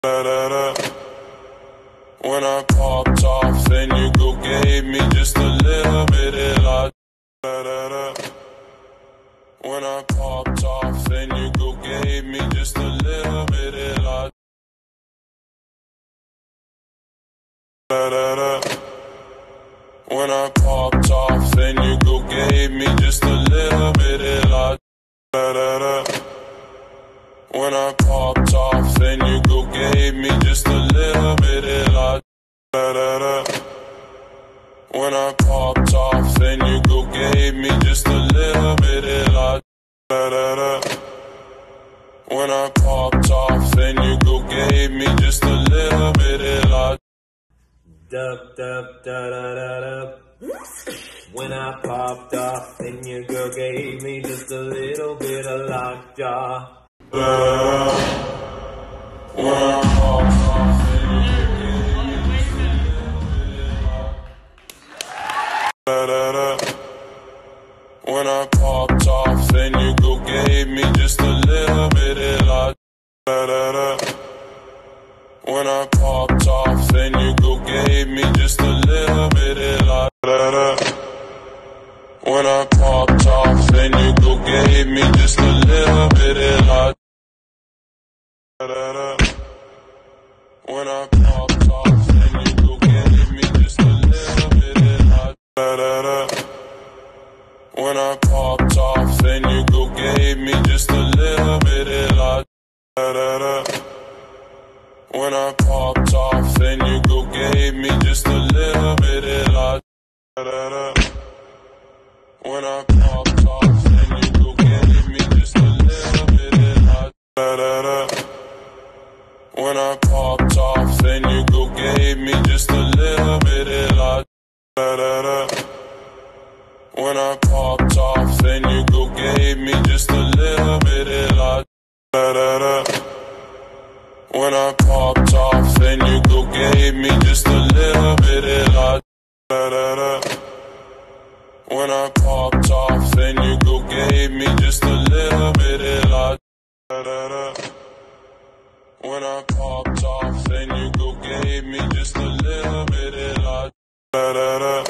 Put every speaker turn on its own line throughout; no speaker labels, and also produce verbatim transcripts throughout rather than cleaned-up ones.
Da, da, da. When I popped off and you go gave me just a little bit of la. Da, da, da. When I popped off and you go gave me just a little bit of la. Da, da, da. When I popped off and you go gave me just a little bit of la. Da, da, da. When I popped off and you go gave me just a little bit of la. Da, da, da. When I popped off and you go gave me just a little bit of la. Da, da, da. When I popped off and you go gave me just a little bit of la.
Dub, dub, da, da, da, da. When I popped off and your girl gave me just a little bit of lockjaw.
Da, when I popped off and you go gave me just a little bit of la. Da, da, da. When I popped off and you go gave me just a little bit of la. Da, da, da. When I popped off and you go gave me just a little bit of la. Da, da. When I popped off and you go gave me just a little bit of la. Da, da, da. When I popped off and you go gave me just a little bit of la. Da, da, da. When I popped off and you go gave me just a little bit of la. Da, da, da. When I popped off and you go gave me just a little bit of la. Da, da, da. When I popped off and you go gave me just a little bit of la. Da, da, da. When I popped off and you go gave me just a little bit of la. Da, da, da. When I popped off and you go gave me just a little bit of la. Da, da, da. When I popped off and you go gave me just a little bit of la. Da, da, da. When I popped off and you go gave me just a little bit of la. Da, da, da. When I popped off and you go gave me just a little bit of la. Da, da, da.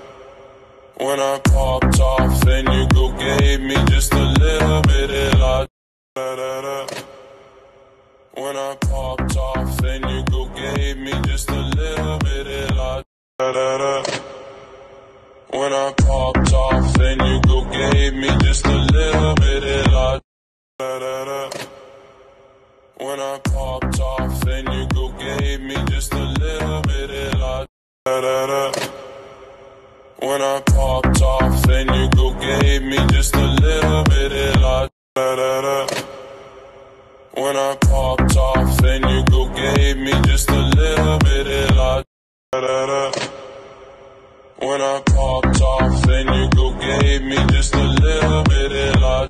When I popped off and you go gave me just a little bit of la. Da, da, da. When I popped off and you go gave me just a little bit of la. Da, da, da. When I popped off and you go gave me just a little bit of la. Da, da, da. When I popped off and you go gave me just a little bit of la. Da, da, da. When I popped off and you go gave me just a little bit of la. Da, da, da. When I popped off and you go gave me just a little bit of la. Da, da, da. When I popped off and you go gave me just a little bit of la.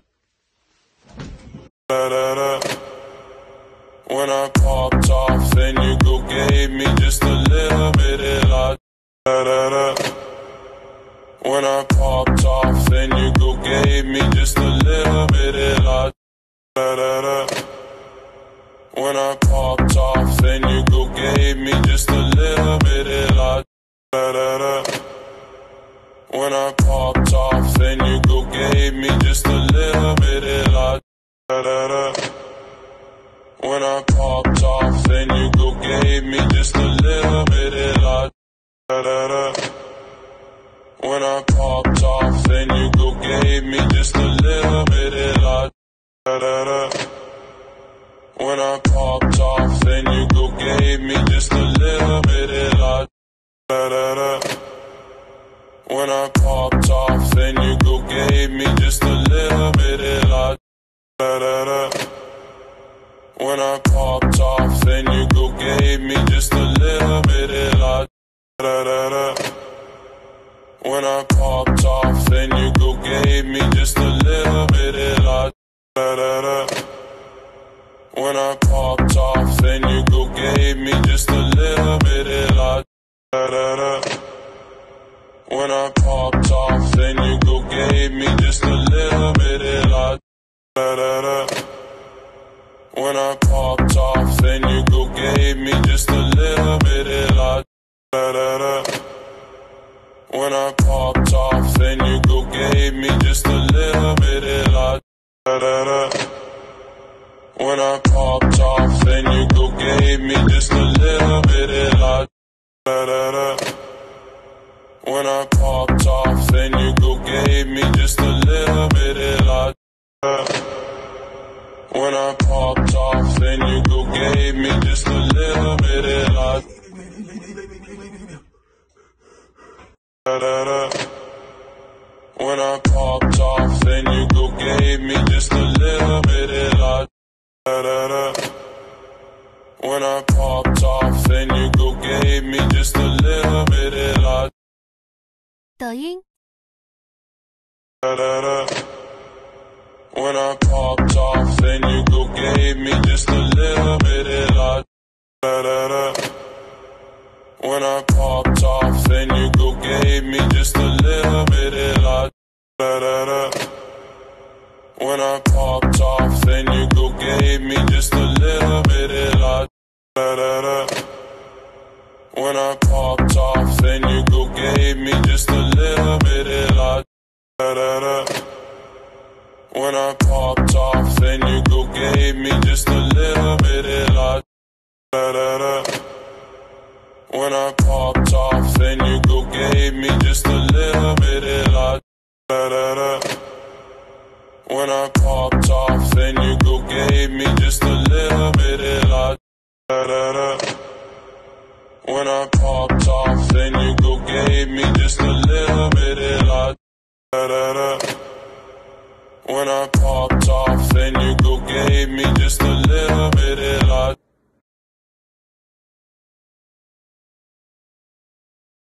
Da, da, da. When I popped off and you go gave me just a little bit of la. Da, da, da. When I popped off and you go gave me just a little bit of la. Da, da, da. When I popped off and you go gave me just a little bit of la. Da, da, da. When I popped off and you go gave me just a little bit of la. Da, da, da. When I popped off and you go gave me just a little bit of la. Da, da, da. When I popped off and you go gave me just a little bit of la. Da, da, da. When I popped off and you go gave me just a little bit of la. Da, da, da. When I popped off and you go gave me just a little bit of la. Da, da, da. When I popped off and you go gave me just a little bit of la. Da, da, da. When I popped off and you go gave me just a little bit of la. Da, da, da. When I popped off and you go gave me just a little bit of la. Da, da, da. When I popped off and you go gave me just a little bit of la. Da, da, da. When I popped off and you go gave gave me just a little bit of la da da da. When I popped off, then you go gave me just a little bit of la da da da. When I popped off, then you go gave me just a little bit of la da da da. When I popped off, then you go gave me just a little bit of la da. When I popped off, then you go gave me just a little bit of la da da da. When I popped off, then you go gave me just a little bit of la da da da. When I popped off, then you go gave me just a little bit of la
抖音
da da da. When I popped off, then you go gave me just a little bit of la da da da. When I popped off, then you go gave me just a little bit of la da da da. When I popped off, then you go gave me just a little bit of la da da da. When I popped off, then you go gave me just a little bit of la da da da. When I popped off, then you go gave me just a little bit of la da da da. When I popped off, then you go gave me just a little bit of la da da da. When I popped off, then you go gave me just a little bit of la da da da. When I popped off, then you go gave me just a little bit of la da da da. When I popped off, then you go gave me just a little bit of la